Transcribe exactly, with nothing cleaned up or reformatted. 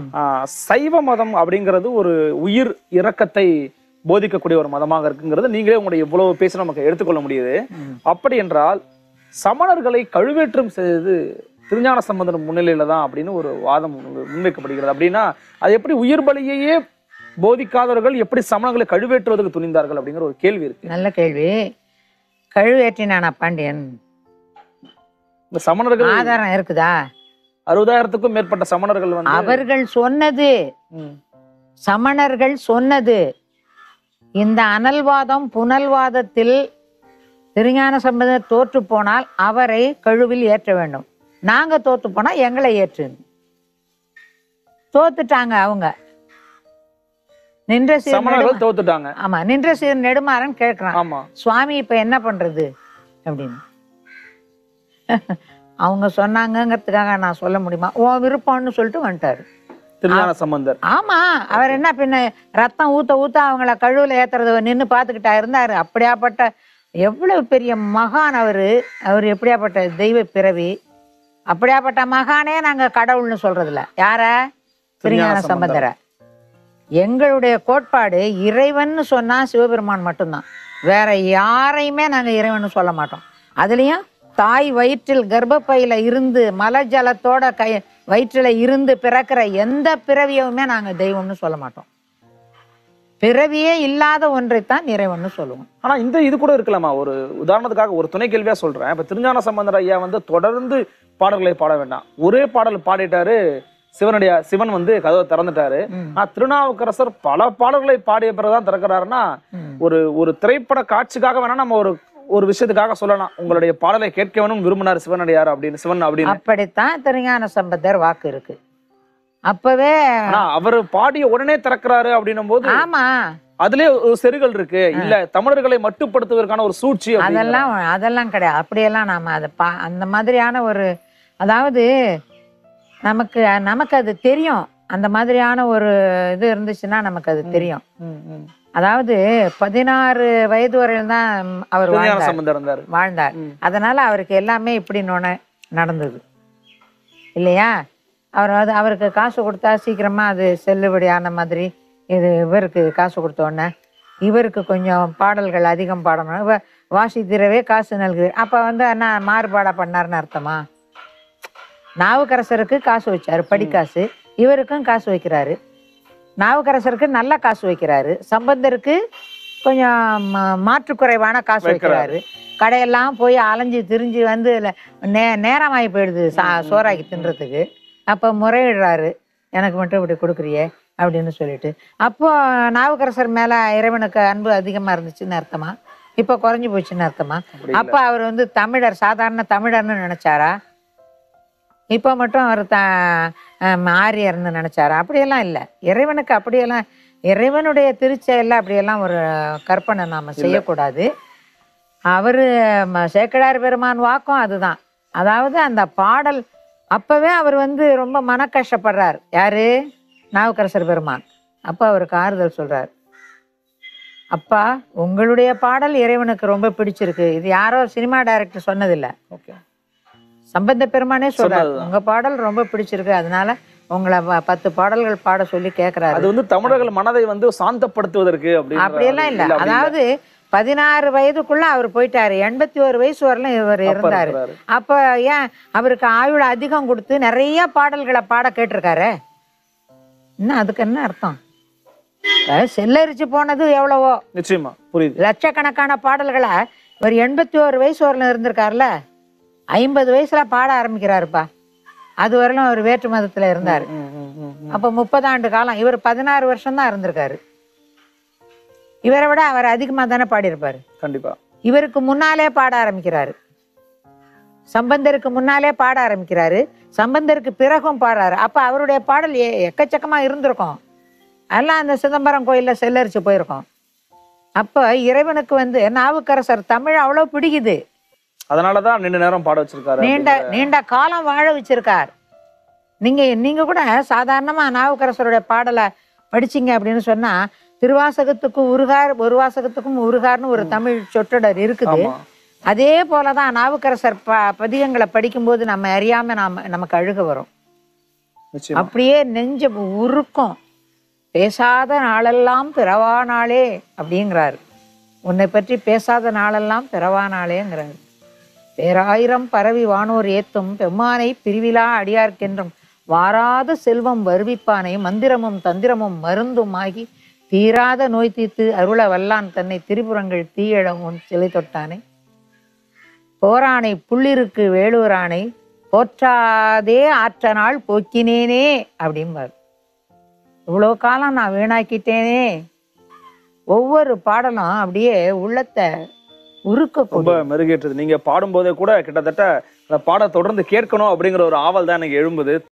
சைவ மதம் அப்படிங்கிறது ஒரு உயிர் இரக்கத்தை போதிக்கக்கூடிய ஒரு மதமாக இருக்குங்கிறது நீங்களே உங்களுடைய இவ்வளவு பேசி நமக்கு எடுத்துக்கொள்ள முடியுது. அப்படி என்றால் சமணர்களை கழுவேற்றம் செய்தது திருஞான சம்பந்தர் முன்னிலையில தான் அப்படின்னு ஒரு வாதம் முன்வைக்கப்படுகிறது. அப்படின்னா அது எப்படி உயிர் பலியையே போதிக்காதவர்கள் எப்படி சமணங்களை கழுவேற்றுவதற்கு துணிந்தார்கள் அப்படிங்கிற ஒரு கேள்வி இருக்கு. நல்ல கேள்வி. கழுவேற்றினானா பாண்டியன்? இந்த சமணர்கள் ஆதாரம் இருக்குதா? அறுபதாயிரத்துக்கும் மேற்பட்ட சமணர்கள் வந்து அவர்கள் சொன்னது, சமணர்கள் சொன்னது இந்த அனல்வாதம் புனல்வாதத்தில் திருஞான சம்பந்தர் தோற்று போனால் அவரை கழுவில் ஏற்ற வேண்டும், நாங்க தோத்து போனா எங்களை ஏற்று. தோத்துட்டாங்க அவங்க. நின்ற சீர் தோத்துட்டாங்க. ஆமா, நின்ற சீர் நெடுமாறன் கேட்கிறான், சுவாமி இப்ப என்ன பண்றது அப்படின்னு. அவங்க சொன்னாங்கிறதுக்காக நான் சொல்ல முடியுமா? உன் விருப்பம்னு சொல்லிட்டு வந்துட்டாரு திருஞான சம்பந்தர். ஆமா, அவர் என்ன பின்ன ரத்தம் ஊத்த ஊத்த அவங்கள கழுவுல ஏத்துறத நின்று பாத்துக்கிட்டா இருந்தாரு. அப்படியாப்பட்ட எவ்வளவு பெரிய மகான் அவரு. அவர் எப்படியாப்பட்ட தெய்வ பிறவி. அப்படியாப்பட்ட மகானே நாங்க கடவுள்னு சொல்றதில்ல. யார? திருஞான சம்பந்தர. எங்களுடைய கோட்பாடு இறைவன் சொன்னா சிவபெருமான் மட்டும்தான், வேற யாரையுமே நாங்க இறைவன் சொல்ல மாட்டோம். அதுலயும் தாய் வயிற்றில் கர்ப்பப்பையில இருந்து மலஜலத்தோட கை வயிற்றுல இருந்து பிறக்கிற எந்த பிறவியுமே நாங்க தெய்வம்னு சொல்ல மாட்டோம். பிறவியே இல்லாத ஒன்றைத்தான் இறைவன் சொல்லுவோம். ஆனா இந்த இது கூட இருக்கலாமா? ஒரு உதாரணத்துக்காக ஒரு துணை கேள்வியா சொல்றேன். இப்ப திருஞான சம்பந்தர் ஐயா வந்து தொடர்ந்து பாடல்களை பாட வேண்டாம், ஒரே பாடல் பாடிட்டாரு, சிவனுடைய சிவன் வந்து கதவை திறந்துட்டாரு. ஆனா திருநாவுக்கரசர் பல பாடல்களை பாடிய பிறகுதான் திறக்கிறாருன்னா ஒரு ஒரு திரைப்பட காட்சிக்காக வேணா நம்ம ஒரு ஒரு விஷயத்துக்காக சொல்லலாம், உங்களுடைய பாடலை கேட்க வேணும் விரும்பினார் சிவனடியார் அப்படின்னு, சிவன் அப்படின்னு. அப்படித்தான் திருஞான சம்பந்தர் வாக்கு இருக்கு. அப்பவே அவர் பாடிய உடனே திறக்கிறாரு அப்படின்னும் போது ஆமா அதுலயே ஒரு செருகள் இருக்கு. இல்ல தமிழர்களை மட்டுப்படுத்துவதற்கான ஒரு சூழ்ச்சி அதெல்லாம் அதெல்லாம் கிடையாது. அப்படியெல்லாம் நாம அதை பா அந்த மாதிரியான ஒரு, அதாவது நமக்கு நமக்கு அது தெரியும். அந்த மாதிரியான ஒரு இது இருந்துச்சுன்னா நமக்கு அது தெரியும். அதாவது பதினாறு வயது வரையில் தான் அவர் வாழ்ந்தார் வாழ்ந்தார் அதனால அவருக்கு எல்லாமே இப்படி நோன நடந்தது இல்லையா? அவர் அது அவருக்கு காசு கொடுத்தா சீக்கிரமா அது செல்லுபடியான மாதிரி. இது இவருக்கு காசு கொடுத்தோடனே இவருக்கு கொஞ்சம் பாடல்கள் அதிகம் பாடணும், இவ வாசித்திரவே காசு நல்குது. அப்ப வந்து என்ன மாறுபாடா பண்ணாருன்னு அர்த்தமா? நாவுக்கரசருக்கு காசு வச்சாரு படிக்காசு, இவருக்கும் காசு வைக்கிறாரு. நாவுக்கரசருக்கு நல்ல காசு வைக்கிறாரு, சம்பந்தருக்கு கொஞ்சம் மாற்றுக்குறைவான காசு வைக்கிறாரு. கடையெல்லாம் போய் அலைஞ்சு திரிஞ்சு வந்து நே நேரமாகி போயிடுது சா சோறாக்கி தின்றதுக்கு. அப்போ முறையிடுறாரு, எனக்கு மட்டும் இப்படி கொடுக்குறியே அப்படின்னு சொல்லிட்டு. அப்போ நாவுக்கரசர் மேல இறைவனுக்கு அன்பு அதிகமா இருந்துச்சுன்னு அர்த்தமா? இப்போ குறைஞ்சி போச்சுன்னு அர்த்தமா? அப்போ அவர் வந்து தமிழர், சாதாரண தமிழர்னு நினைச்சாரா? இப்போ மட்டும் அவர் த ஆரியர்னு நினைச்சாரா? அப்படியெல்லாம் இல்லை. இறைவனுக்கு அப்படியெல்லாம், இறைவனுடைய திருச்செயல்ல அப்படியெல்லாம் ஒரு கற்பனை நாம செய்யக்கூடாது. அவரு சேக்கிழார் பெருமான் வாக்கும் அதுதான். அதாவது அந்த பாடல் அப்பவே அவர் வந்து ரொம்ப மன கஷ்டப்படுறார். யாரு? நாவுக்கரசர் பெருமான். அப்ப அவருக்கு ஆறுதல் சொல்றார், அப்பா உங்களுடைய பாடல் இறைவனுக்கு ரொம்ப பிடிச்சிருக்கு. இது யாரோ சினிமா டைரக்டர் சொன்னதில்லை, சம்பந்த பெருமானே சொல்றாரு, உங்க பாடல் ரொம்ப பிடிச்சிருக்கு, அதனால உங்களை பத்து பாடல்கள் பாட சொல்லி கேட்கிறாரு. அது வந்து தமிழர்கள் மனதை வந்து சாந்தப்படுத்துவதற்கு அப்படியெல்லாம் இல்லை. அதாவது பதினாறு வயதுக்குள்ள அவர் போயிட்டாரு, எண்பத்தி ஒரு வயசு வரலாம் இவர் இருந்தாரு. அப்ப ஏன் அவருக்கு ஆயுள் அதிகம் கொடுத்து நிறைய பாடல்களை பாட கேட்டிருக்காரு. இன்னும் அதுக்கு என்ன அர்த்தம்? செல்லரிச்சு போனது எவ்வளவோ, நிச்சயமா புரியுது, லட்சக்கணக்கான பாடல்களை இவர் எண்பத்தி ஒரு வயசு வரலாம் இருந்திருக்காருல்ல. ஐம்பது வயசுல பாட ஆரம்பிக்கிறாருப்பா. அது வரலும் அவர் வேற்று மதத்துல இருந்தாரு. அப்ப முப்பது ஆண்டு காலம், இவர் பதினாறு வருஷம் தான் இருந்திருக்காரு. இவரை விட அவர் அதிகமா தானே பாடியிருப்பாரு. கண்டிப்பா. இவருக்கு முன்னாலே பாட ஆரம்பிக்கிறாரு, சம்பந்தருக்கு முன்னாலே பாட ஆரம்பிக்கிறாரு, சம்பந்தருக்கு பிறகும் பாடுறாரு. அப்ப அவருடைய பாடல் எக்கச்சக்கமா இருந்திருக்கும். அதெல்லாம் அந்த சிதம்பரம் கோயில்ல செல்லரிச்சு போயிருக்கோம். அப்ப இறைவனுக்கு வந்து நாவுக்கரசர் தமிழ் அவ்வளவு பிடிக்குது, அதனாலதான் நீண்ட நேரம் பாட வச்சிருக்காரு, நீண்ட நீண்ட காலம் வாழ வச்சிருக்கார். நீங்க நீங்க கூட சாதாரணமா நாவுக்கரசருடைய பாடலை படிச்சீங்க அப்படின்னு சொன்னா, திருவாசகத்துக்கும் உருகார், ஒரு வாசகத்துக்கும் உருகார்னு ஒரு தமிழ் சொற்றொடர் இருக்குது. அதே போலதான் நாவுக்கரசர் ப பதிகங்களை படிக்கும்போது நம்ம அறியாம நாம நமக்கு அழுக வரும். நிச்சயமா. அப்படியே நெஞ்ச உருக்கும். பேசாத நாளெல்லாம் பிறவா நாளே அப்படிங்கிறாரு. உன்னை பற்றி பேசாத நாளெல்லாம் பிறவா நாளேங்கிறாரு. பேராயிரம் பரவி வானோர் ஏத்தும் பெம்மானை பிரிவிலா அடியார்க்கென்றும் வாராத செல்வம் வருவிப்பானை மந்திரமும் தந்திரமும் மருந்தும் ஆகி தீராத நோய் தீர்த்து அருள வல்லான் தன்னை திரிபுரங்கள் தீயழவும் சிலை தொட்டானை போரானை புள்ளிருக்கு வேலூரானை போற்றாதே ஆற்ற நாள் போக்கினேனே அப்படிம்பார். இவ்வளோ காலம் நான் வீணாக்கிட்டேனே. ஒவ்வொரு பாடலும் அப்படியே உள்ளத்தை உருக்க ரொம்ப மெருகேற்றது. நீங்க பாடும்போதே கூட கிட்டத்தட்ட அந்த பாட தொடர்ந்து கேட்கணும் அப்படிங்கிற ஒரு ஆவல் தான் எனக்கு எழும்புது.